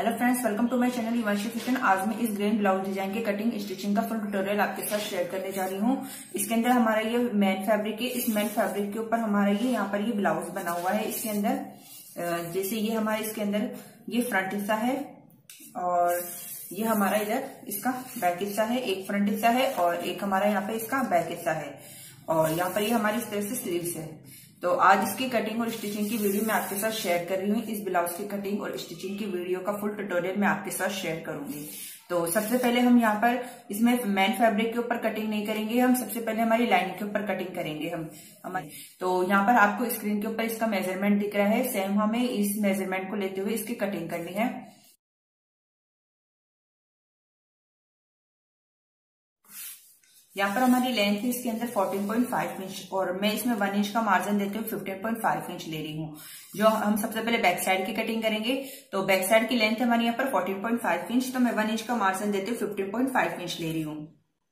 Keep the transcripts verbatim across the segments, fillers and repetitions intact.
Hello friends, welcome to my channel Himanshi fashion. आज मैं इस ग्रीन ब्लाउज डिजाइन के कटिंग स्टिचिंग का फुल ट्यूटोरियल आपके साथ शेयर करने जा रही हूँ। इसके अंदर हमारा ये मैन फैब्रिक है। इस मैन फैब्रिक के ऊपर हमारा ये यहाँ पर ये ब्लाउज बना हुआ है। इसके अंदर जैसे ये हमारे इसके अंदर ये फ्रंट हिस्सा है और ये हमारा इधर इसका बैक हिस्सा है। एक फ्रंट हिस्सा है और एक हमारा यहाँ पे इसका बैक हिस्सा है और यहाँ पर ये हमारी इस तरह से स्लीव्स है। तो आज इसकी कटिंग और स्टिचिंग की वीडियो मैं आपके साथ शेयर कर रही हूँ। इस ब्लाउज की कटिंग और स्टिचिंग की वीडियो का फुल ट्यूटोरियल मैं आपके साथ शेयर करूंगी। तो सबसे पहले हम यहाँ पर इसमें मैन फैब्रिक के ऊपर कटिंग नहीं करेंगे, हम सबसे पहले हमारी लाइनिंग के ऊपर कटिंग करेंगे हम हमारी। तो यहाँ पर आपको स्क्रीन के ऊपर इसका मेजरमेंट दिख रहा है। सेम हमें इस मेजरमेंट को लेते हुए इसकी कटिंग करनी है। यहाँ पर हमारी लेंथ है इसके अंदर चौदह पॉइंट पाँच इंच और मैं इसमें वन इंच का मार्जिन देते हुए पंद्रह पॉइंट पाँच इंच ले रही हूँ। जो हम सबसे पहले बैक साइड की कटिंग करेंगे तो बैक साइड की लेंथ हमारी यहाँ पर चौदह पॉइंट पाँच इंच, तो मैं वन इंच का मार्जिन देते हुए पंद्रह पॉइंट पाँच इंच ले रही हूँ।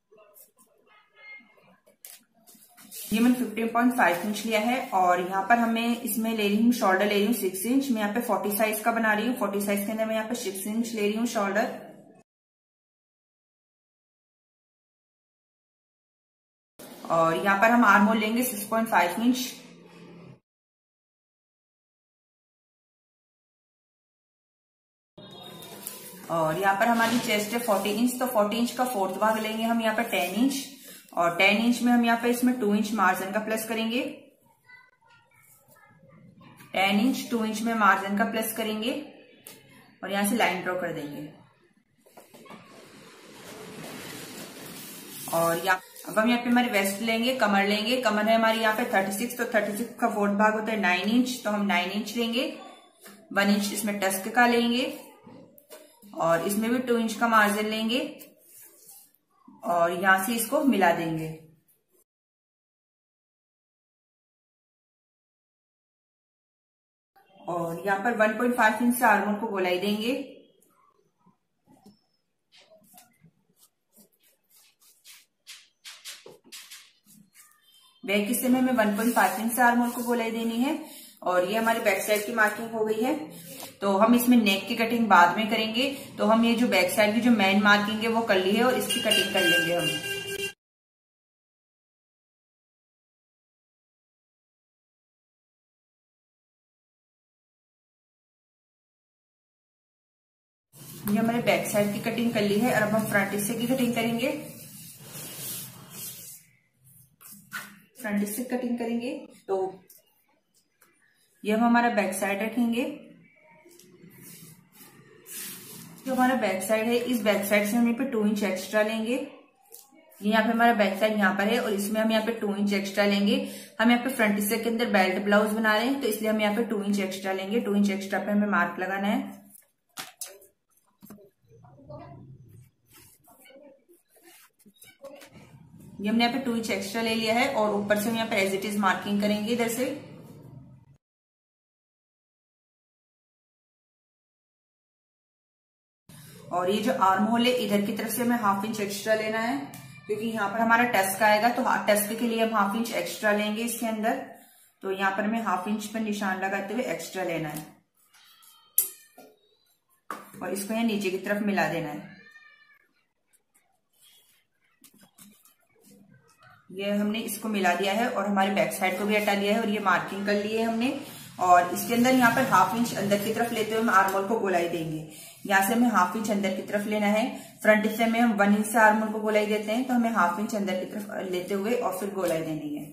ये मैंने पंद्रह पॉइंट पाँच इंच लिया है और यहाँ पर हमें इसमें ले रही हूँ शोल्डर ले रही हूँ सिक्स इंच। मैं यहाँ पे चालीस साइज का बना रही हूँ। चालीस साइज के अंदर मैं यहाँ पे सिक्स इंच ले रही हूँ शोल्डर। और यहाँ पर हम आर्म होल लेंगे छह पॉइंट पाँच इंच। और यहाँ पर हमारी चेस्ट है चालीस इंच, तो चालीस इंच का फोर्थ भाग लेंगे हम यहाँ पर दस इंच और दस इंच में हम यहाँ पे इसमें दो इंच मार्जिन का प्लस करेंगे। दस इंच दो इंच में मार्जिन का प्लस करेंगे और यहाँ से लाइन ड्रॉ कर देंगे। और यहाँ अब हम यहाँ पे हमारी वेस्ट लेंगे, कमर लेंगे। कमर है हमारी यहाँ पे छत्तीस, तो छत्तीस का फोर्थ भाग होता है नौ इंच, तो हम नौ इंच लेंगे। वन इंच इसमें टस्क का लेंगे और इसमें भी टू इंच का मार्जिन लेंगे और यहां से इसको मिला देंगे। और यहाँ पर वन पॉइंट पाँच इंच से आर्म होल को गोलाई देंगे। बैक हिस्से में हमें वन पॉइंट पाँच इंच से आर्म होल को गोलाई देनी है और ये हमारी बैक साइड की मार्किंग हो गई है। तो हम इसमें नेक की कटिंग बाद में करेंगे। तो हम ये जो बैक साइड की जो मेन मार्किंग है वो कर ली है और इसकी कटिंग कर लेंगे हम। ये हमारे बैक साइड की कटिंग कर ली है और अब हम फ्रंट हिस्से की कटिंग करेंगे। फ्रंट हिस्से की कटिंग करेंगे तो ये हम हमारा बैक साइड रखेंगे। जो हमारा बैक साइड है इस बैक साइड से हम यहाँ पे टू इंच एक्स्ट्रा लेंगे। ये यहाँ पे हमारा बैक साइड यहाँ पर है और इसमें हम यहाँ पे टू इंच एक्स्ट्रा लेंगे। हम यहाँ पे फ्रंट हिस्से के अंदर बेल्ट ब्लाउज बना रहे हैं तो इसलिए हम यहाँ पे टू इंच एक्स्ट्रा लेंगे। टू इंच एक्स्ट्रा पे हमें मार्क लगाना है। ये हमने यहाँ पे टू इंच एक्स्ट्रा ले लिया है और ऊपर से हम यहाँ पे एज इट इज मार्किंग करेंगे इधर से। और ये जो आर्म होल है इधर की तरफ से हमें हाफ इंच एक्स्ट्रा लेना है क्योंकि यहाँ पर हमारा टस्क आएगा, तो टस्क के लिए हम हाफ इंच एक्स्ट्रा लेंगे इसके अंदर। तो यहाँ पर हमें हाफ इंच पर निशान लगाते हुए एक्स्ट्रा लेना है और इसको यहाँ नीचे की तरफ मिला देना है। ये हमने इसको मिला दिया है और हमारे बैक साइड को भी हटा लिया है और ये मार्किंग कर ली है हमने। और इसके अंदर यहाँ पर हाफ इंच अंदर की तरफ लेते हुए हम आर्म होल को गोलाई देंगे। यहाँ से हमें हाफ इंच अंदर की तरफ लेना है। फ्रंट हिस्से में हम वन इंच से आर्म होल को गोलाई देते हैं, तो हमें हाफ इंच अंदर की तरफ लेते हुए और फिर गोलाई देनी है।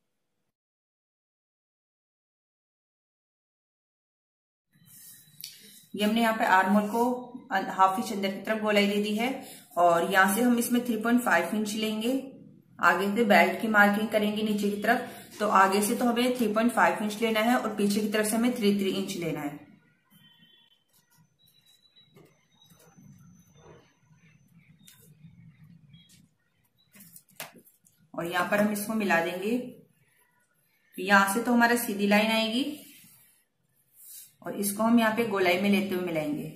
ये हमने यहाँ पे आर्म होल को हाफ इंच अंदर की तरफ गोलाई दे दी है और यहाँ से हम इसमें थ्री पॉइंट फाइव इंच लेंगे। आगे से बेल्ट की मार्किंग करेंगे नीचे की तरफ, तो आगे से तो हमें थ्री पॉइंट फाइव इंच लेना है और पीछे की तरफ से हमें थ्री थ्री इंच लेना है। और यहाँ पर हम इसको मिला देंगे। यहां से तो हमारा सीधी लाइन आएगी और इसको हम यहाँ पे गोलाई में लेते हुए मिलाएंगे।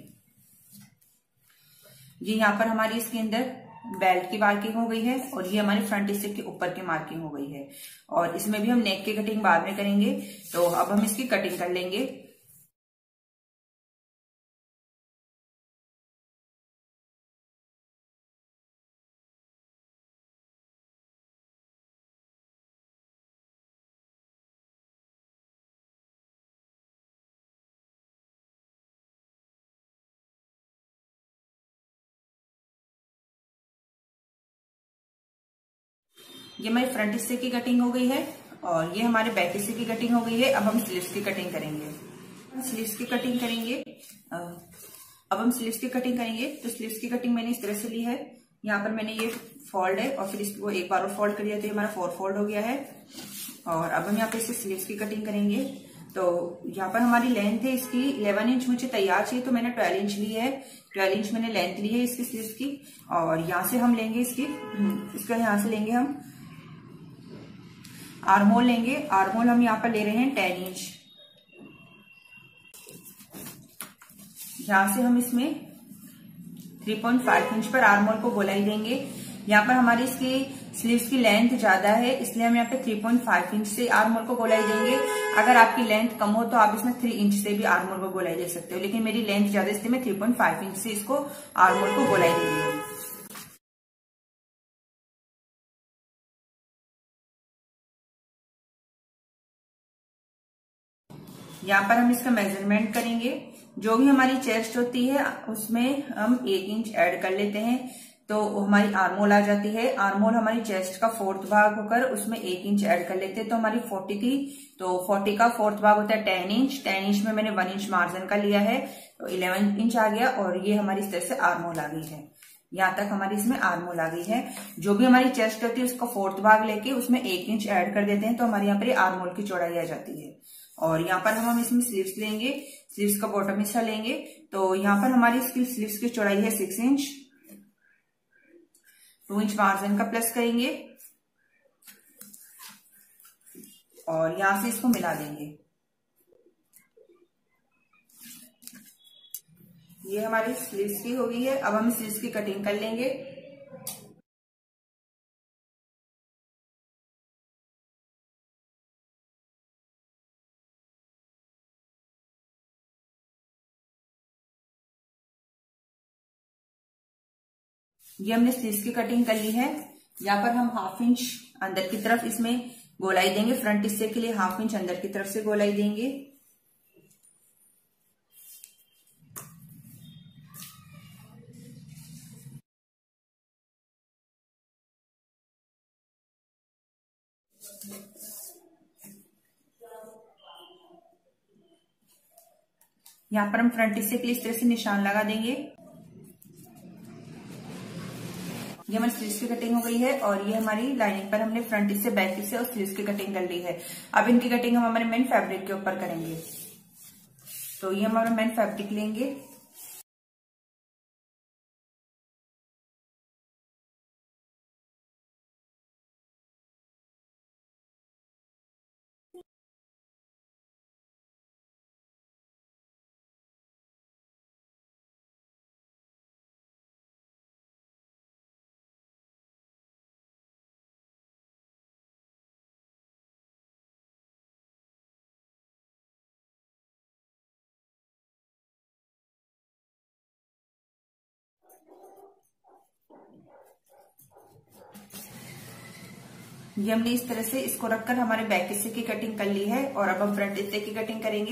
ये यहाँ पर हमारी इसके अंदर बेल्ट की मार्किंग हो गई है और ये हमारे फ्रंट हिस्से के ऊपर की मार्किंग हो गई है और इसमें भी हम नेक की कटिंग बाद में करेंगे। तो अब हम इसकी कटिंग कर लेंगे। ये हमारी फ्रंट हिस्से की कटिंग हो गई है और ये हमारे बैक हिस्से की कटिंग हो गई है। अब हम स्लीव्स की कटिंग करेंगे। स्लीव्स की कटिंग करेंगे अब हम स्लीव्स की कटिंग करेंगे तो स्लीव्स की कटिंग मैंने इस तरह से ली है। यहाँ पर मैंने ये फोल्ड है और फिर इसको एक बार और फोल्ड कर दिया तो हमारा फोर फोल्ड हो गया है। और अब हम यहाँ पे इससे स्लीव्स की कटिंग करेंगे। तो यहाँ पर हमारी लेंथ है इसकी इलेवन इंच, मुझे तैयार चाहिए तो मैंने ट्वेल्व इंच ली है। ट्वेल्व इंच मैंने लेंथ ली है इसकी स्लीव्स की। और यहाँ से हम लेंगे इसकी इसका यहाँ से लेंगे हम आर्मोल लेंगे। आर्मोल हम यहाँ पर ले रहे हैं टेन इंच। यहाँ से हम इसमें थ्री पॉइंट फाइव इंच पर आर्मोल को गोलाई देंगे। यहाँ पर हमारी इसकी स्लीव्स की लेंथ ज्यादा है इसलिए हम यहाँ पे थ्री पॉइंट फाइव इंच से आर्मोल को गोलाई देंगे। अगर आपकी लेंथ कम हो तो आप इसमें थ्री इंच से भी आर्मोल को गोलाई दे सकते हो, लेकिन मेरी लेंथ ज्यादा इसलिए मैं थ्री पॉइंट फाइव इंच से इसको आर्मोल को गोलाई देंगे। यहाँ पर हम इसका मेजरमेंट करेंगे। जो भी हमारी चेस्ट होती है उसमें हम एक इंच ऐड कर लेते हैं तो हमारी आर्मोल आ जाती है। आर्मोल हमारी चेस्ट का फोर्थ भाग होकर उसमें एक इंच ऐड कर लेते हैं तो हमारी फोर्टी की तो फोर्टी का फोर्थ भाग होता है टेन इंच। टेन इंच में मैंने वन इंच मार्जिन का लिया है तो इलेवन इंच आ गया और ये हमारी इस तरह से आर्मोल आ गई है। यहाँ तक हमारी इसमें आर्मोल आ गई है। जो भी हमारी चेस्ट होती है उसका फोर्थ भाग लेके उसमें एक इंच ऐड कर देते हैं तो हमारे यहाँ पर आर्मोल की चौड़ाई आ जाती है। और यहाँ पर हम इसमें स्लीव्स लेंगे, स्लीव्स का बॉटम हिस्सा लेंगे। तो यहाँ पर हमारी इसकी स्लीव्स की चौड़ाई है six inch. Two inch margin का प्लस करेंगे और यहां से इसको मिला देंगे। ये हमारी स्लीव्स की हो गई है। अब हम स्लीव्स की कटिंग कर लेंगे। ये हमने स्लीव्स की कटिंग कर ली है। यहाँ पर हम हाफ इंच अंदर की तरफ इसमें गोलाई देंगे। फ्रंट हिस्से के लिए हाफ इंच अंदर की तरफ से गोलाई देंगे। यहाँ पर हम फ्रंट हिस्से के लिए इस तरह से निशान लगा देंगे। ये हमारी स्लीव्स की कटिंग हो गई है और ये हमारी लाइनिंग पर हमने फ्रंट हिस्से बैक हिस्से और स्लीव्स की कटिंग कर ली है। अब इनकी कटिंग हम हमारे मेन फैब्रिक के ऊपर करेंगे। तो ये हमारा मेन फैब्रिक लेंगे। ये हमने इस तरह से इसको रखकर हमारे बैक हिस्से की कटिंग कर ली है और अब हम फ्रंट हिस्से की कटिंग करेंगे।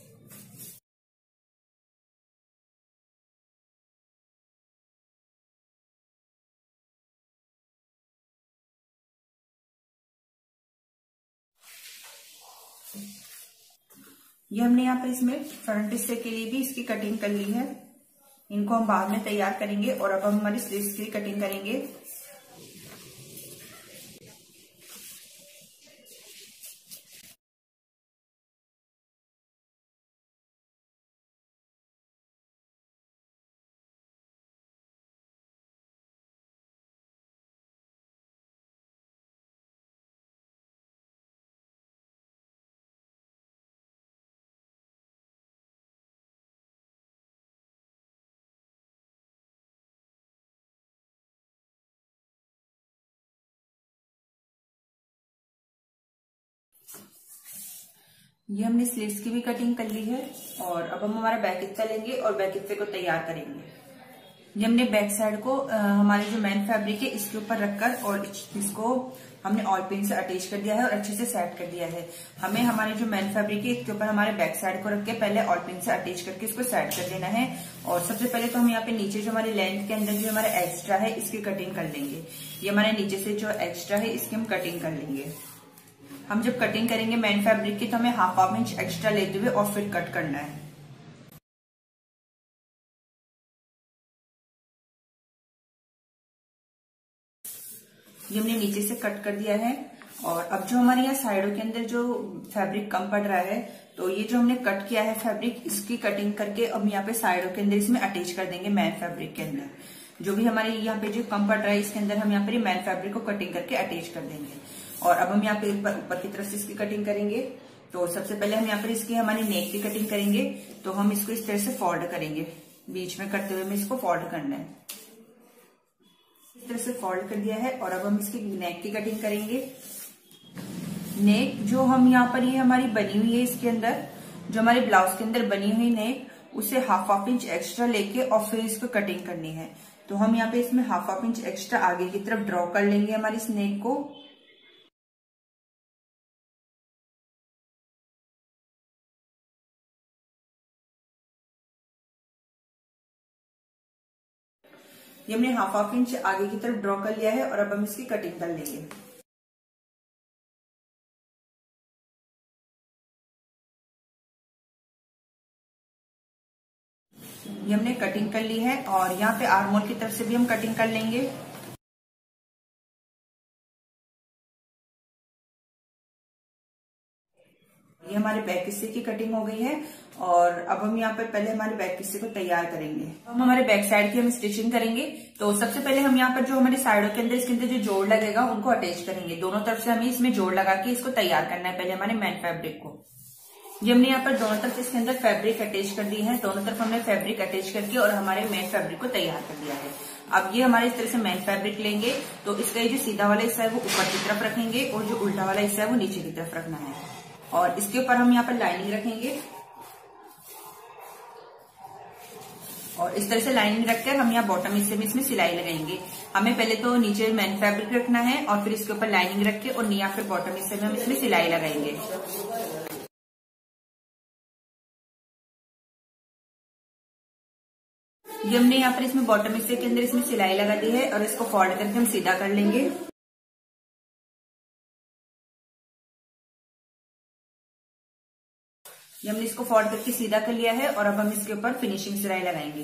ये हमने यहाँ पर इसमें फ्रंट हिस्से के लिए भी इसकी कटिंग कर ली है। इनको हम बाद में तैयार करेंगे और अब हम हमारी स्लीव्स की कटिंग करेंगे। ये हमने स्लीव्स की भी कटिंग कर ली है और अब हम हमारा बैक हिस्सा लेंगे और बैक हिस्से को तैयार करेंगे। ये हमने बैक साइड को आ, हमारे जो मेन फैब्रिक है इसके ऊपर रखकर और इसको हमने ऑल पिन से अटैच कर दिया है और अच्छे से सेट कर दिया है। हमें हमारे जो मैन फैब्रिक है इसके ऊपर हमारे बैक साइड को रख के पहले ऑल पिन से अटैच करके इसको सेट कर देना है। और सबसे पहले तो हम यहाँ पे नीचे जो हमारे लेंथ के अंदर जो हमारा एक्स्ट्रा है इसकी कटिंग कर लेंगे। ये हमारे नीचे से जो एक्स्ट्रा है इसकी हम कटिंग कर लेंगे। हम जब कटिंग करेंगे मैन फैब्रिक की तो हमें हाफ हाफ इंच एक्स्ट्रा लेते हुए और फिर कट करना है। ये हमने नीचे से कट कर दिया है। और अब जो हमारे यहाँ साइडों के अंदर जो फैब्रिक कम पड़ रहा है तो ये जो हमने कट किया है फैब्रिक इसकी कटिंग करके अब यहाँ पे साइडों के अंदर इसमें अटैच कर देंगे। मैन फैब्रिक के अंदर जो भी हमारे यहाँ पे जो कम पड़ रहा है इसके अंदर हम यहाँ पे मैन फैब्रिक को कटिंग करके अटैच कर देंगे। और अब हम यहाँ पे ऊपर ऊपर की तरफ से इसकी कटिंग करेंगे। तो सबसे पहले हम यहाँ पर इसकी हमारी नेक की कटिंग करेंगे। तो हम इसको इस तरह से फोल्ड करेंगे, बीच में करते हुए हमें इसको फोल्ड करना है। इस तरह से फोल्ड कर दिया है और अब हम इसकी नेक की कटिंग करेंगे। नेक जो हम यहाँ पर ये हमारी बनी हुई है इसके अंदर जो हमारे ब्लाउज के अंदर बनी हुई नेक उसे हाफ हाफ इंच एक्स्ट्रा लेके और फिर इसको कटिंग करनी है। तो हम यहाँ पे इसमें हाफ हाफ इंच एक्स्ट्रा आगे की तरफ ड्रॉ कर लेंगे हमारी इस नेक को। ये हमने हाफ हाफ इंच आगे की तरफ ड्रॉ कर लिया है और अब हम इसकी कटिंग कर लेंगे। ये हमने कटिंग कर ली है और यहाँ पे आर्म होल की तरफ से भी हम कटिंग कर लेंगे। ये हमारे बैक हिस्से की कटिंग हो गई है और अब हम यहाँ पर पहले हमारे बैक हिस्से को तैयार करेंगे। हम हमारे बैक साइड की हम स्टिचिंग करेंगे। तो सबसे पहले हम यहाँ पर जो हमारे साइडों के अंदर इसके अंदर जो जोड़ लगेगा उनको अटैच करेंगे। दोनों तरफ से हमें इसमें जोड़ लगा के इसको तैयार करना है पहले हमारे मैन फैब्रिक को। ये हमने यहाँ पर दोनों तरफ इसके अंदर फैब्रिक अटैच कर दी है। दोनों तरफ हमने फैब्रिक अटैच करके और हमारे मैन फैब्रिक को तैयार कर दिया है। अब ये हमारे इस तरह से मैन फैब्रिक लेंगे तो इसका ये जो सीधा वाला हिस्सा है वो ऊपर की तरफ रखेंगे और जो उल्टा वाला हिस्सा है वो नीचे की तरफ रखना है। और इसके ऊपर हम यहाँ पर लाइनिंग रखेंगे और इस तरह से लाइनिंग रखकर हम यहाँ बॉटम हिस्से में इसमें सिलाई लगाएंगे। हमें पहले तो नीचे मैन फैब्रिक रखना है और फिर इसके ऊपर लाइनिंग रख के और यहाँ फिर बॉटम हिस्से में हम इसमें सिलाई लगाएंगे। ये हमने यहाँ पर इसमें बॉटम हिस्से के अंदर इसमें सिलाई लगा दी है और इसको फोल्ड करके हम सीधा कर लेंगे। ये हमने इसको फोल्ड करके सीधा कर लिया है और अब हम इसके ऊपर फिनिशिंग सिलाई लगाएंगे।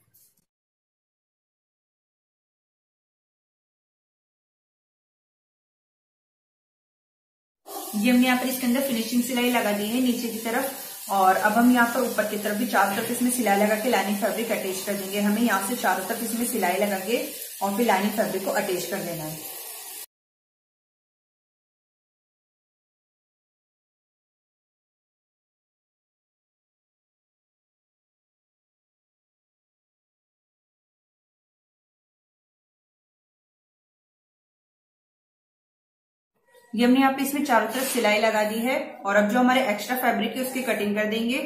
ये हमने यहाँ पर इसके अंदर फिनिशिंग सिलाई लगा दी है नीचे की तरफ। और अब हम यहाँ पर ऊपर की तरफ भी चारों तरफ इसमें सिलाई लगा के लाइनिंग फैब्रिक अटैच कर देंगे। हमें यहाँ से चारों तरफ इसमें सिलाई लगा के और फिर लाइनिंग फैब्रिक को अटैच कर देना है। ये हमने यहाँ पे इसमें चारों तरफ सिलाई लगा दी है और अब जो हमारे एक्स्ट्रा फैब्रिक है उसकी कटिंग कर देंगे।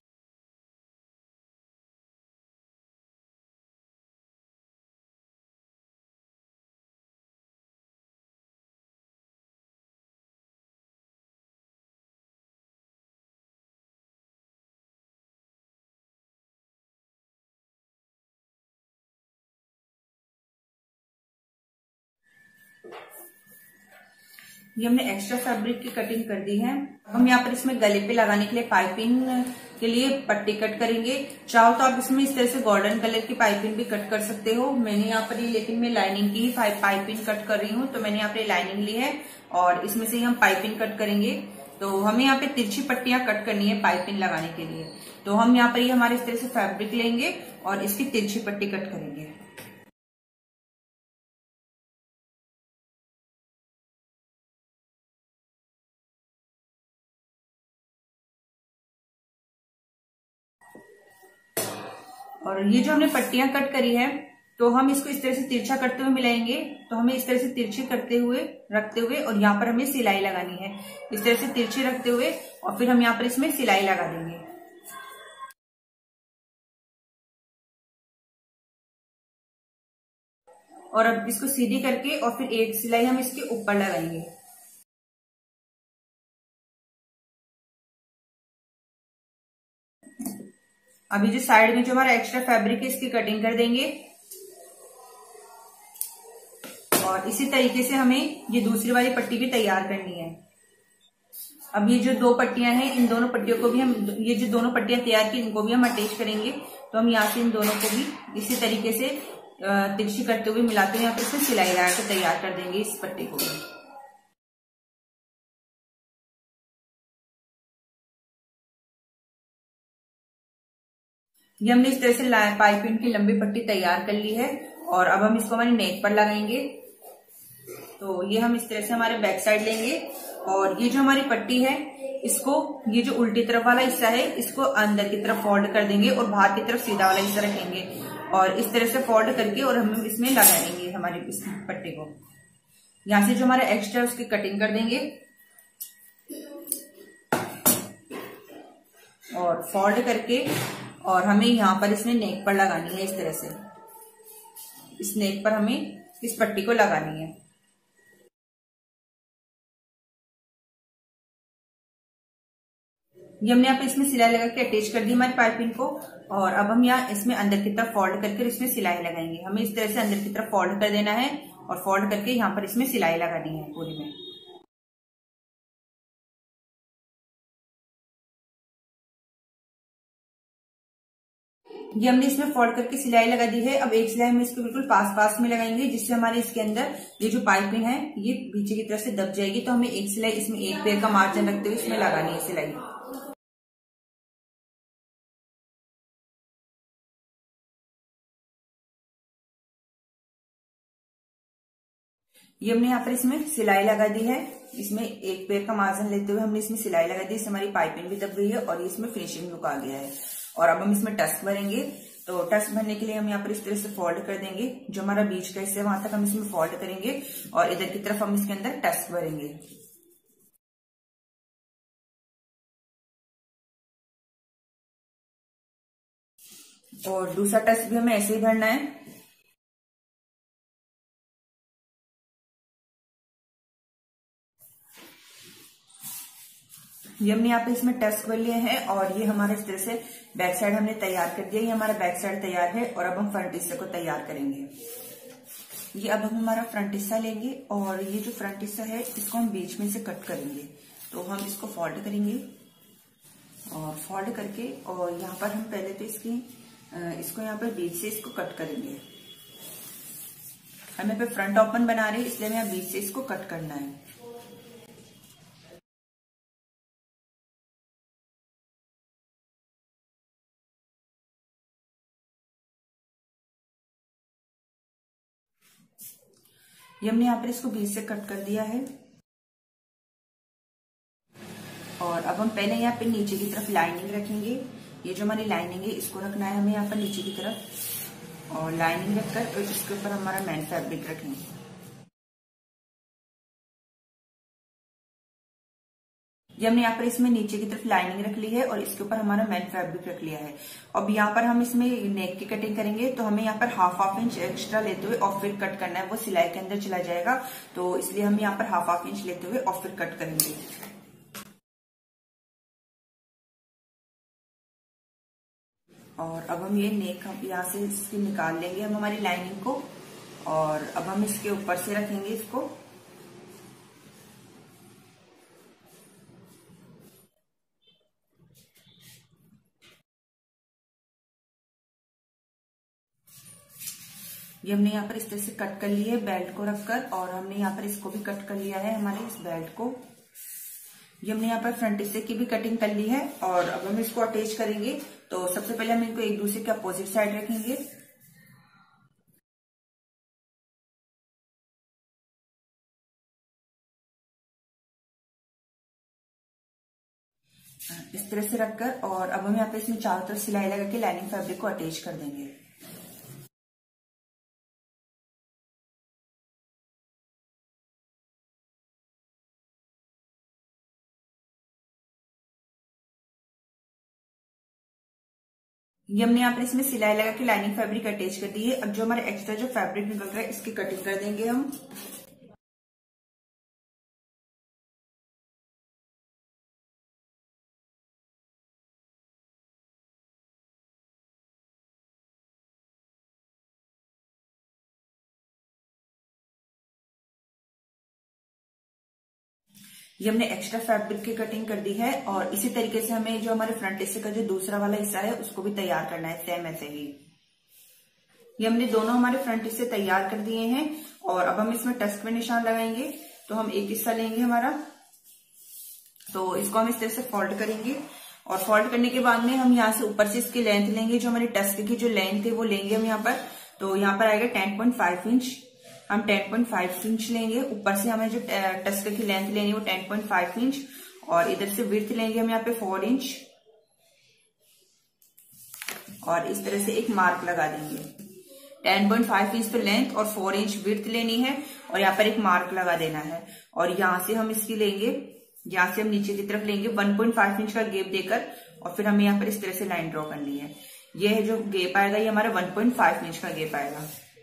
ये हमने एक्स्ट्रा फैब्रिक की कटिंग कर दी है। अब हम यहाँ पर इसमें गले पे लगाने के लिए पाइपिंग के लिए पट्टी कट करेंगे। चाहो तो आप इसमें इस तरह से गोल्डन कलर की पाइपिंग भी कट कर सकते हो। मैंने यहाँ पर ये लेकिन मैं लाइनिंग की ही पाइपिंग कट कर रही हूँ तो मैंने यहाँ पे लाइनिंग ली है और इसमें से ही हम पाइपिंग कट करेंगे। तो हमें यहाँ पे तिरछी पट्टियां कट करनी है पाइपिंग लगाने के लिए। तो हम यहाँ पर ये हमारे इस तरह से फैब्रिक लेंगे और इसकी तिरछी पट्टी कट करेंगे। और ये जो हमने पट्टियां कट करी है तो हम इसको इस तरह से तिरछा करते हुए मिलाएंगे। तो हमें इस तरह से तिरछी करते हुए रखते हुए और यहाँ पर हमें सिलाई लगानी है। इस तरह से तिरछी रखते हुए और फिर हम यहाँ पर इसमें सिलाई लगा देंगे। और अब इसको सीधी करके और फिर एक सिलाई हम इसके ऊपर लगाएंगे। अभी जो साइड में जो हमारा एक्स्ट्रा फैब्रिक है इसकी कटिंग कर देंगे और इसी तरीके से हमें ये दूसरी वाली पट्टी भी तैयार करनी है। अब ये जो दो पट्टियां हैं इन दोनों पट्टियों को भी हम, ये जो दोनों पट्टियां तैयार की इनको भी हम अटैच करेंगे। तो हम यहाँ से इन दोनों को भी इसी तरीके से तिरछी करते हुए मिलाते हुए यहाँ पे इसमें सिलाई लगा के तैयार कर देंगे इस पट्टी को भी। ये हमने इस तरह से पाइपिंग की लंबी पट्टी तैयार कर ली है और अब हम इसको हमारे नेक पर लगाएंगे। तो ये हम इस तरह से हमारे बैक साइड लेंगे और ये जो हमारी पट्टी है इसको, ये जो उल्टी तरफ वाला हिस्सा है इसको अंदर की तरफ फोल्ड कर देंगे और बाहर की तरफ सीधा वाला हिस्सा रखेंगे और इस तरह से फोल्ड करके और हम इसमें लगा देंगे हमारी इस पट्टी को। यहाँ से जो हमारा एक्स्ट्रा उसकी कटिंग कर देंगे और फोल्ड करके और हमें यहाँ पर इसमें नेक पर लगानी है। इस तरह से इस नेक पर हमें इस पट्टी को लगानी है। ये हमने यहाँ पे इसमें सिलाई लगा के अटैच कर दी हमारी पाइपिंग को और अब हम यहाँ इसमें अंदर की तरफ फोल्ड करके इसमें सिलाई लगाएंगे। हमें इस तरह से अंदर की तरफ फोल्ड कर देना है और फोल्ड करके यहाँ पर इसमें सिलाई लगानी है पूरी में। ये हमने इसमें फोल्ड करके सिलाई लगा दी है। अब एक सिलाई हम इसको बिल्कुल पास पास में लगाएंगे जिससे हमारे इसके अंदर ये जो पाइपिंग है ये पीछे की तरफ से दब जाएगी। तो हमें एक सिलाई इसमें एक पैर का मार्जिन रखते हुए इसमें लगानी है सिलाई। ये हमने यहाँ पर इसमें सिलाई लगा दी है। इसमें एक पैर का मार्जिन लेते हुए हमने इसमें सिलाई लगा दी। इससे हमारी पाइपिंग भी दब गई है और इसमें फिनिशिंग लुक आ गया है। और अब हम इसमें टस्क भरेंगे। तो टस्क भरने के लिए हम यहाँ पर इस तरह से फोल्ड कर देंगे। जो हमारा बीच का हिस्सा है वहां तक हम इसमें फोल्ड करेंगे और इधर की तरफ हम इसके अंदर टस्क भरेंगे। और दूसरा टस्क भी हमें ऐसे ही भरना है। ये हमने यहाँ पे इसमें टस्क भर लिए हैं और ये हमारे इस तरह से बैक साइड हमने तैयार कर दिया। ये हमारा बैक साइड तैयार है और अब हम फ्रंट हिस्से को तैयार करेंगे। ये अब हम हमारा फ्रंट हिस्सा लेंगे और ये जो फ्रंट हिस्सा है इसको हम बीच में से कट करेंगे। तो हम इसको फोल्ड करेंगे और फोल्ड करके और यहाँ पर हम पहले तो इसकी इसको यहाँ पर बीच से इसको कट करेंगे। हम यहाँ पे फ्रंट ओपन बना रहे हैं इसलिए हमें यहाँ बीच से इसको कट करना है। ये हमने यहाँ पर इसको बीच से कट कर दिया है और अब हम पहले यहाँ पे नीचे की तरफ लाइनिंग रखेंगे। ये जो हमारी लाइनिंग है इसको रखना है हमें यहाँ पर नीचे की तरफ और लाइनिंग रखकर और इसके ऊपर हमारा मेन फैब्रिक रखेंगे। ये हमने यहाँ पर इसमें नीचे की तरफ लाइनिंग रख ली है और इसके ऊपर हमारा मेन फैब्रिक रख लिया है। अब यहाँ पर हम इसमें नेक की कटिंग करेंगे तो हमें यहाँ पर हाफ हाफ इंच एक्स्ट्रा लेते हुए और फिर कट करना है। वो सिलाई के अंदर चला जाएगा तो इसलिए हम यहाँ पर हाफ हाफ इंच लेते हुए और फिर कट करेंगे। और अब हम ये नेक यहाँ से इसकी निकाल लेंगे हम हमारी लाइनिंग को और अब हम इसके ऊपर से रखेंगे इसको। ये हमने यहाँ पर इस तरह से कट कर ली है बेल्ट को रखकर और हमने यहाँ पर इसको भी कट कर लिया है हमारे इस बेल्ट को। ये हमने यहाँ पर फ्रंट हिस्से की भी कटिंग कर ली है और अब हम इसको अटैच करेंगे। तो सबसे पहले हम इनको एक दूसरे के अपोजिट साइड रखेंगे। इस तरह से रखकर और अब हम यहाँ पे इसमें चारों तरफ सिलाई लगा के लाइनिंग फैब्रिक को अटैच कर देंगे। ये हमने यहाँ पर इसमें सिलाई लगा के लाइनिंग फैब्रिक अटैच कर दी है। अब जो हमारे एक्स्ट्रा जो फैब्रिक निकल रहा है इसकी कटिंग कर देंगे हम। ये हमने एक्स्ट्रा फैब्रिक की कटिंग कर दी है और इसी तरीके से हमें जो हमारे फ्रंट हिस्से का जो दूसरा वाला हिस्सा है उसको भी तैयार करना है सेम ऐसे ही। ये हमने दोनों हमारे फ्रंट हिस्से तैयार कर दिए हैं और अब हम इसमें टस्क पे निशान लगाएंगे। तो हम एक हिस्सा लेंगे हमारा, तो इसको हम इस तरह से फोल्ड करेंगे और फोल्ड करने के बाद में हम यहाँ से ऊपर से इसकी लेंथ लेंगे। जो हमारी टस्क की जो लेंथ है वो लेंगे हम यहाँ पर, तो यहाँ पर आएगा टेन पॉइंट फाइव इंच। हम टेन पॉइंट फाइव इंच लेंगे। ऊपर से हमें जो टस्क की लेंथ लेनी है वो टेन पॉइंट फाइव इंच और इधर से विड्थ लेंगे हम यहाँ पे फोर इंच और इस तरह से एक मार्क लगा देंगे। टेन पॉइंट फाइव इंच तो लेंथ और फोर इंच विड्थ लेनी है और यहाँ पर एक मार्क लगा देना है। और यहाँ से हम इसकी लेंगे, यहाँ से हम नीचे की तरफ लेंगे वन पॉइंट फाइव इंच का गैप देकर और फिर हमें यहाँ पर इस तरह से लाइन ड्रॉ करनी है। ये है जो गैप आएगा, ये हमारा वन पॉइंट फाइव इंच का गैप आएगा।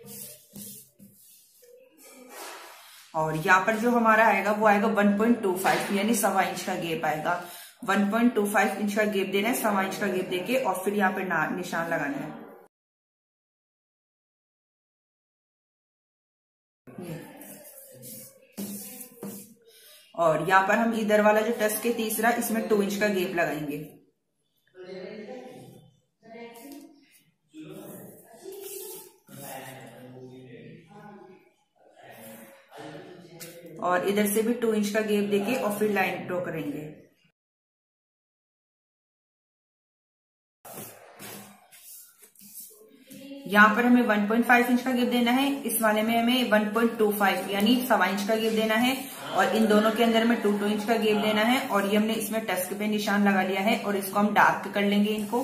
और यहाँ पर जो हमारा आएगा वो आएगा वन पॉइंट टू फाइव यानी सवा इंच का गैप आएगा। One point two five inch का गैप देना है, सवा इंच का गैप देके और फिर यहाँ पर निशान लगाना है। और यहाँ पर हम इधर वाला जो टस्क है तीसरा, इसमें टू इंच का गैप लगाएंगे। और इधर से भी टू इंच का गैप देके और फिर लाइन ड्रॉ करेंगे। यहाँ पर हमें वन पॉइंट फाइव इंच का गैप देना है, इस वाले में हमें वन पॉइंट टू फाइव यानी सवा इंच का गैप देना है और इन दोनों के अंदर में टू टू इंच का गैप देना है। और ये हमने इसमें टस्क पे निशान लगा लिया है और इसको हम डार्क कर लेंगे इनको।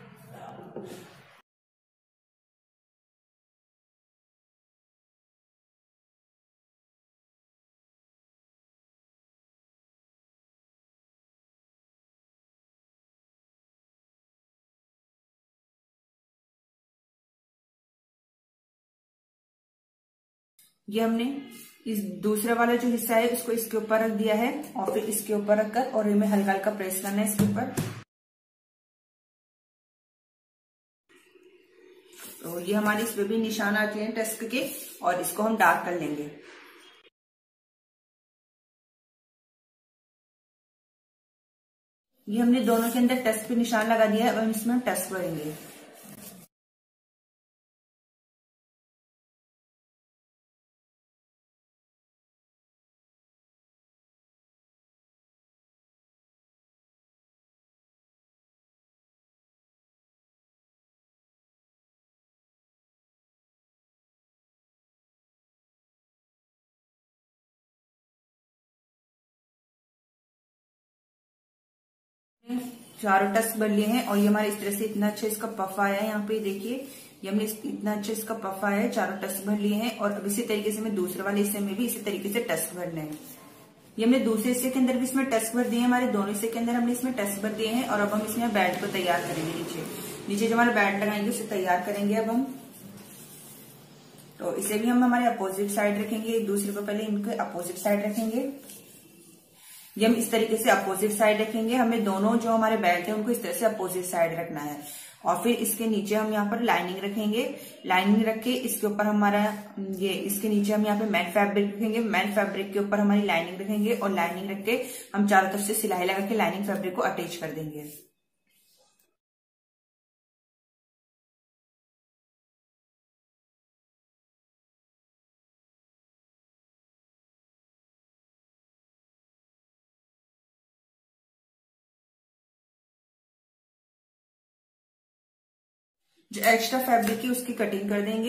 ये हमने इस दूसरे वाला जो हिस्सा है इसको इसके ऊपर रख दिया है और फिर इसके ऊपर रखकर और हमें हल्का हल्का प्रेस करना है इसके ऊपर। तो ये हमारे इस पे भी निशान आते हैं टस्क के और इसको हम डार्क कर लेंगे। ये हमने दोनों के अंदर टस्क पे निशान लगा दिया है और इसमें हम टस्क भरेंगे। चारों टस्क भर लिए हैं और ये हमारे इस तरह से इतना अच्छा इसका पफ आया है। यहाँ पे देखिए ये हमने इतना अच्छा इसका पफ आया है, चारों टस्क भर लिए हैं। और अब इसी तरीके से मैं दूसरे वाले हिस्से में भी इसी तरीके से टस्क भरने हैं। ये हमने दूसरे हिस्से के अंदर भी इसमें टस्क भर दिए हैं, हमारे दोनों हिस्से के अंदर हमने इसमें टस्क भर दिए हैं। और अब हम इसमें बेल्ट को तैयार करेंगे। नीचे नीचे जो हमारा बेल्ट लगाएंगे उसे तैयार करेंगे अब हम। तो इसे भी हम हमारे अपोजिट साइड रखेंगे, एक दूसरे को पहले इनके अपोजिट साइड रखेंगे। ये हम इस तरीके से अपोजिट साइड रखेंगे। हमें दोनों जो हमारे बेल्ट है उनको इस तरह से अपोजिट साइड रखना है। और फिर इसके नीचे हम यहाँ पर लाइनिंग रखेंगे। लाइनिंग रख के इसके ऊपर हमारा ये इसके नीचे हम यहाँ पे मैट फैब्रिक रखेंगे। मैट फैब्रिक के ऊपर हमारी लाइनिंग रखेंगे और लाइनिंग रख के हम चारों तरफ से सिलाई लगा के लाइनिंग फैब्रिक को अटैच कर देंगे। जो एक्स्ट्रा फैब्रिक है उसकी कटिंग कर देंगे।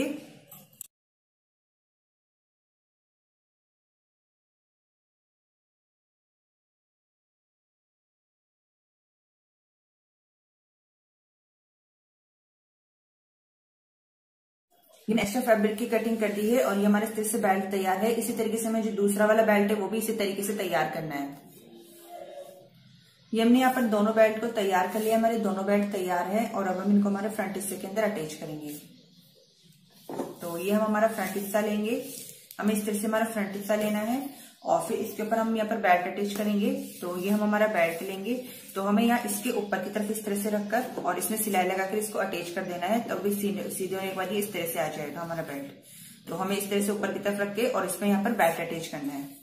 ये एक्स्ट्रा फैब्रिक की कटिंग कर दी है और ये हमारे इस तरह से बेल्ट तैयार है। इसी तरीके से हमें जो दूसरा वाला बेल्ट है वो भी इसी तरीके से तैयार करना है। ये हमने यहाँ पर दोनों बेल्ट को तैयार कर लिया, हमारे दोनों बेल्ट तैयार है और अब हम इनको हमारे फ्रंट हिस्से के अंदर अटैच करेंगे। तो ये हम हमारा फ्रंट हिस्सा लेंगे, हमें इस तरह से हमारा फ्रंट हिस्सा लेना है और फिर इसके ऊपर हम यहाँ पर बेल्ट अटैच करेंगे। तो ये हम हमारा बेल्ट लेंगे, तो हमें यहाँ इसके ऊपर की तरफ इस तरह से रखकर और इसमें सिलाई लगाकर इसको अटैच कर देना है। तब भी सीधे होने के बाद ये इस तरह से आ जाएगा हमारा बेल्ट। तो हमें इस तरह से ऊपर की तरफ रख के और इसमें यहाँ पर बेल्ट अटैच करना है।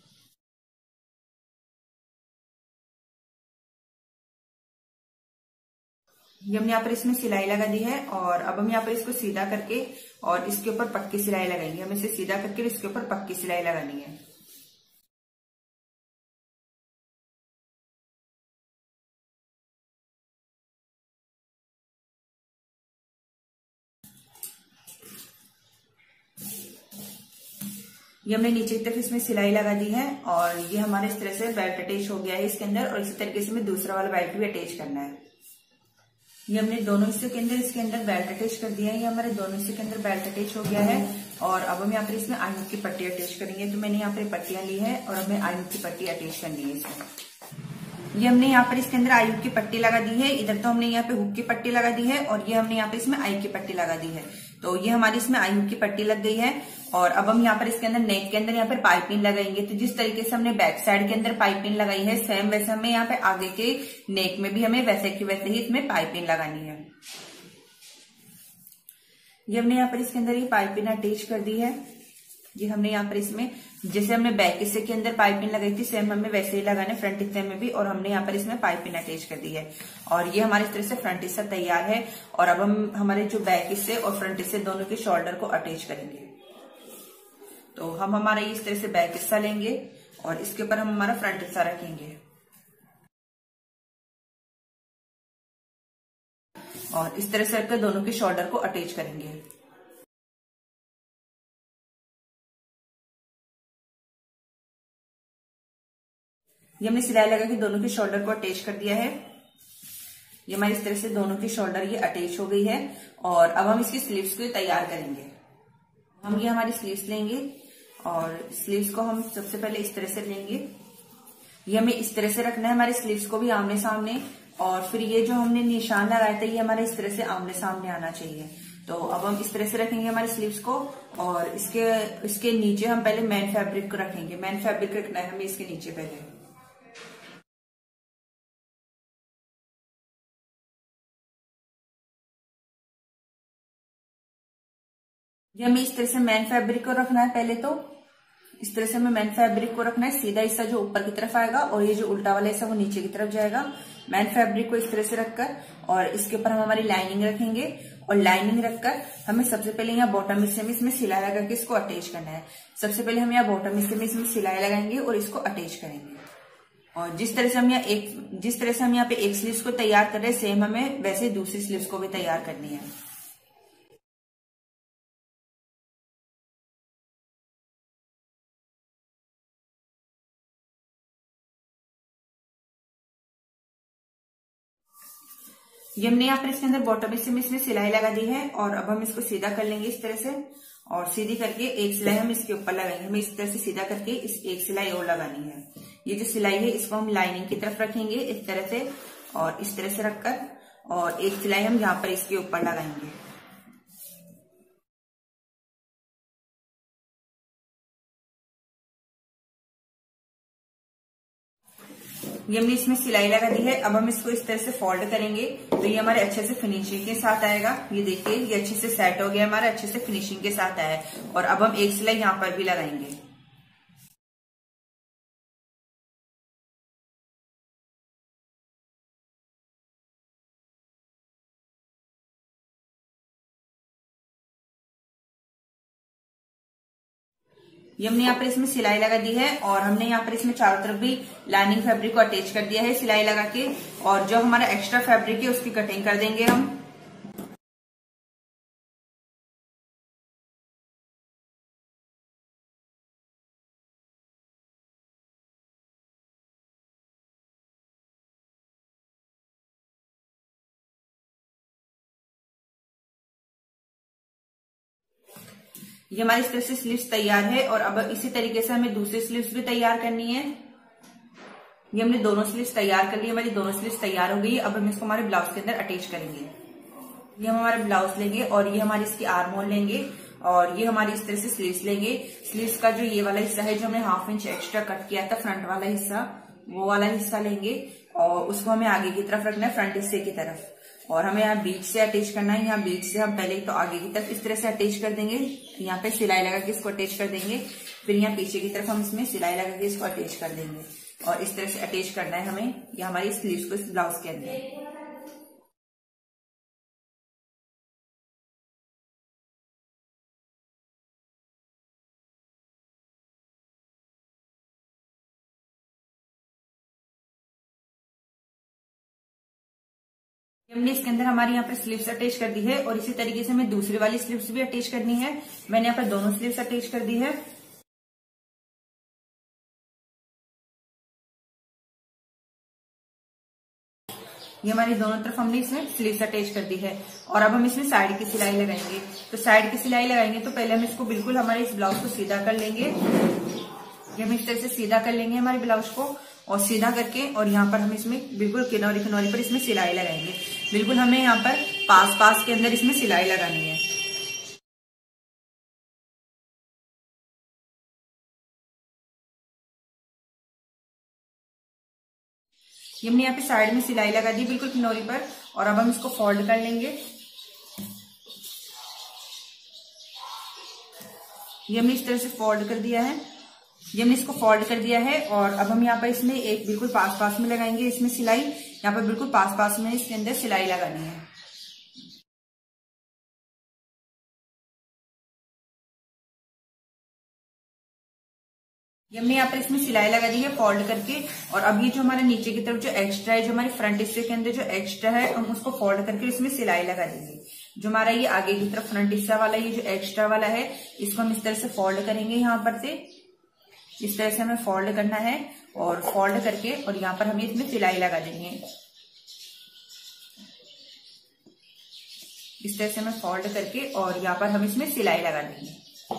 ये हमने यहाँ पर इसमें सिलाई लगा दी है और अब हम यहाँ पर इसको सीधा करके और इसके ऊपर पक्की सिलाई लगाएंगे। हमें इसे सीधा करके इसके ऊपर पक्की सिलाई लगानी है। ये हमने नीचे की तरफ इसमें सिलाई लगा दी है और ये हमारे इस तरह से बेल्ट अटैच हो गया है इसके अंदर और इसी तरीके से हमें दूसरा वाला बेल्ट भी अटैच करना है। ये हमने दोनों हिस्से के अंदर इसके अंदर बेल्ट अटैच कर दिया है। ये हमारे दोनों हिस्से के अंदर बेल्ट अटैच हो गया है और अब हम यहाँ पर इसमें आई हुक की पट्टी अटैच करेंगे। तो मैंने यहाँ पर पट्टियां ली है और अब मैं आई हुक की पट्टी अटैच करनी है इसमें। ये हमने यहाँ पर इसके अंदर आई हुक की पट्टी लगा दी है, इधर तो हमने यहाँ पे हुक की पट्टी लगा दी है और ये हमने यहाँ पे इसमें आई की पट्टी लगा दी है। तो ये हमारी इसमें आई हुक की पट्टी लग गई है और अब हम यहाँ पर इसके अंदर नेक के अंदर यहाँ पर पाइपिंग लगाएंगे। तो जिस तरीके से हमने बैक साइड के अंदर पाइपिंग लगाई है सेम वैसे हमें यहाँ पे आगे के नेक में भी हमें वैसे की वैसे ही इसमें पाइपिंग लगानी है। ये हमने यहाँ पर इसके अंदर ये पाइपिंग अटैच कर दी है। ये हमने यहाँ पर इसमें जैसे हमने बैक हिस्से के अंदर पाइपिंग लगाई थी सेम हमें वैसे ही लगाने फ्रंट हिस्से में भी और हमने यहाँ पर इसमें पाइपिंग अटैच कर दी है और ये हमारे इस तरह से फ्रंट हिस्सा तैयार है। और अब हम हमारे जो बैक हिस्से और फ्रंट हिस्से दोनों के शोल्डर को अटैच करेंगे। तो हम हमारा ये इस तरह से बैक हिस्सा लेंगे और इसके ऊपर हम हमारा फ्रंट हिस्सा रखेंगे और इस तरह से रखकर दोनों के शोल्डर को अटैच करेंगे। ये हमने सिलाई लगा के दोनों के शोल्डर को अटैच कर दिया है। ये हमारी इस तरह से दोनों की शोल्डर ये अटैच हो गई है और अब हम इसकी स्लीव्स को तैयार करेंगे। हम ये हमारी स्लीव्स लेंगे और स्लीव्स को हम सबसे पहले इस तरह से लेंगे। ये हमें इस तरह से रखना है हमारे स्लीव्स को भी आमने सामने और फिर ये जो हमने निशान लगाया था ये हमारे इस तरह से आमने सामने आना चाहिए। तो अब हम इस तरह से रखेंगे हमारे स्लीव्स को और इसके इसके नीचे हम पहले मैन फैब्रिक को रखेंगे। मैन फैब्रिक रखना है हमें इसके नीचे पहले। ये हमें इस तरह से मैन फैब्रिक को रखना है। पहले तो इस तरह से हमें मैन फैब्रिक को रखना है, सीधा हिस्सा जो ऊपर की तरफ आएगा और ये जो उल्टा वाला हिस्सा वो नीचे की तरफ जाएगा। मैन फैब्रिक को इस तरह से रखकर और इसके ऊपर हम हमारी लाइनिंग रखेंगे और लाइनिंग रखकर हमें सबसे पहले यहाँ बॉटम हिस्से में इसमें सिलाई लगा के इसको अटैच करना है। सबसे पहले हम यहाँ बॉटम हिस्से में इसमें सिलाई लगाएंगे और इसको अटैच करेंगे। और जिस तरह से हम यहाँ एक जिस तरह से हम यहाँ पे एक स्लीव्स को तैयार कर रहे हैं सेम हमें वैसे दूसरी स्लीव्स को भी तैयार करनी है। ये हमने यहाँ पर इसके अंदर बॉटम हिस्से में इसमें सिलाई लगा दी है और अब हम इसको सीधा कर लेंगे इस तरह से और सीधी करके एक सिलाई हम इसके ऊपर लगाएंगे। हमें इस तरह से सीधा करके इस एक सिलाई और लगानी है। ये जो सिलाई है इसको हम लाइनिंग की तरफ रखेंगे इस तरह से और इस तरह से रखकर और एक सिलाई हम यहाँ पर इसके ऊपर लगाएंगे। ये हमने इसमें सिलाई लगा दी है। अब हम इसको इस तरह से फोल्ड करेंगे तो ये हमारे अच्छे से फिनिशिंग के साथ आएगा। ये देखिए ये अच्छे से सेट हो गया, हमारा अच्छे से फिनिशिंग के साथ आया है। और अब हम एक सिलाई यहाँ पर भी लगाएंगे। ये हमने यहाँ पर इसमें सिलाई लगा दी है और हमने यहाँ पर इसमें चारों तरफ भी लाइनिंग फैब्रिक को अटैच कर दिया है सिलाई लगा के। और जो हमारा एक्स्ट्रा फैब्रिक है उसकी कटिंग कर देंगे हम। ये हमारी इस तरह से स्लीव्स तैयार है और अब इसी तरीके से हमें दूसरी स्लीव्स भी तैयार करनी है। ये हमने दोनों स्लीव्स तैयार कर ली, हमारी दोनों स्लीव्स तैयार हो गई। अब हम इसको हमारे ब्लाउज के अंदर अटैच करेंगे। ये हम हमारे ब्लाउज लेंगे और ये हमारी इसकी आर्म होल लेंगे और ये हमारी इस तरह से स्लीव्स लेंगे। स्लीव्स का जो ये वाला हिस्सा है जो हमने हाफ इंच एक्स्ट्रा कट किया था, फ्रंट वाला हिस्सा, वो वाला हिस्सा लेंगे और उसको हमें आगे की तरफ रखना है, फ्रंट हिस्से की तरफ। और हमें यहाँ बीच से अटैच करना है। यहाँ बीच से हम पहले तो आगे की तरफ इस तरह से अटैच कर देंगे, यहाँ पे सिलाई लगा के इसको अटैच कर देंगे। फिर यहाँ पीछे की तरफ हम इसमें सिलाई लगा के इसको अटैच कर देंगे और इस तरह से अटैच करना है हमें ये हमारी स्लीव्स को इस ब्लाउज के अंदर। हमने इसके अंदर हमारी यहाँ पर स्लीव्स अटैच कर दी है और इसी तरीके से हमें दूसरी वाली स्लीव्स भी अटैच करनी है। मैंने यहाँ पर दोनों स्लीव्स अटैच कर दी है। ये हमारी दोनों तरफ हमने इसमें स्लीव्स अटैच कर दी है और अब हम इसमें साइड की सिलाई लगाएंगे। तो साइड की सिलाई लगाएंगे तो पहले हम इसको बिल्कुल हमारे इस ब्लाउज को सीधा कर लेंगे। ये हम इस तरह से सीधा कर लेंगे हमारे ब्लाउज को और सीधा करके और यहाँ पर हम इसमें बिल्कुल किनारे किनारे पर इसमें सिलाई लगाएंगे। बिल्कुल हमें यहाँ पर पास पास के अंदर इसमें सिलाई लगानी है। ये हमने यहाँ पे साइड में सिलाई लगा दी बिल्कुल किनारे पर और अब हम इसको फोल्ड कर लेंगे। ये हमने इस तरह से फोल्ड कर दिया है। ये हमने इसको फोल्ड कर दिया है और अब हम यहाँ पर इसमें एक बिल्कुल पास पास में लगाएंगे इसमें सिलाई। यहाँ पर बिल्कुल पास पास में इसके अंदर सिलाई लगानी है। ये हमने यहाँ पर इसमें सिलाई लगा दी है फोल्ड करके और अब ये जो हमारे नीचे की तरफ जो एक्स्ट्रा है, जो हमारे फ्रंट हिस्से के अंदर जो एक्स्ट्रा है, हम उसको फोल्ड करके इसमें सिलाई लगा देंगे। जो हमारा ये आगे की तरफ फ्रंट हिस्सा वाला ये जो एक्स्ट्रा वाला है इसको हम इस तरह से फोल्ड करेंगे। यहाँ पर से इस तरह से हमें फोल्ड करना है और फोल्ड करके और यहाँ पर हमें इसमें सिलाई लगा देंगे। इस तरह से हमें फोल्ड करके और यहाँ पर हम इसमें सिलाई लगा देंगे।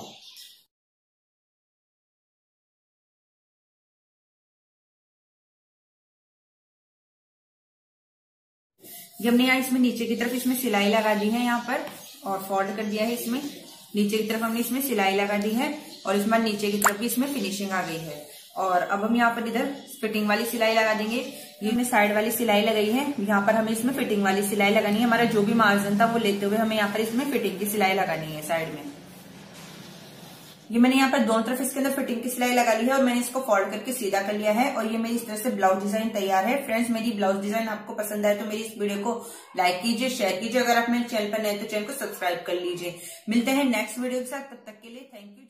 ये हमने यहाँ इसमें नीचे की तरफ इसमें सिलाई लगा दी है यहाँ पर और फोल्ड कर दिया है। इसमें नीचे की तरफ हमने इसमें सिलाई लगा दी है और इसमें नीचे की तरफ भी इसमें फिनिशिंग आ गई है। और अब हम यहाँ पर इधर फिटिंग वाली सिलाई लगा देंगे। ये हमने साइड वाली सिलाई लगाई है, यहाँ पर हमें इसमें फिटिंग वाली सिलाई लगानी है। हमारा जो भी मार्जिन था वो लेते हुए हमें यहाँ पर इसमें फिटिंग की सिलाई लगानी है साइड में। ये मैंने यहाँ पर दोनों तरफ इसके अंदर फिटिंग की सिलाई लगा ली है और मैंने इसको फोल्ड करके सीधा कर लिया है और ये मेरी इस तरह से ब्लाउज डिजाइन तैयार है। फ्रेंड्स, मेरी ब्लाउज डिजाइन आपको पसंद आए तो मेरी इस वीडियो को लाइक कीजिए, शेयर कीजिए। अगर आप मेरे चैनल पर नए तो चैनल को सब्सक्राइब कर लीजिए। मिलते हैं नेक्स्ट वीडियो के साथ, तब तक के लिए थैंक यू।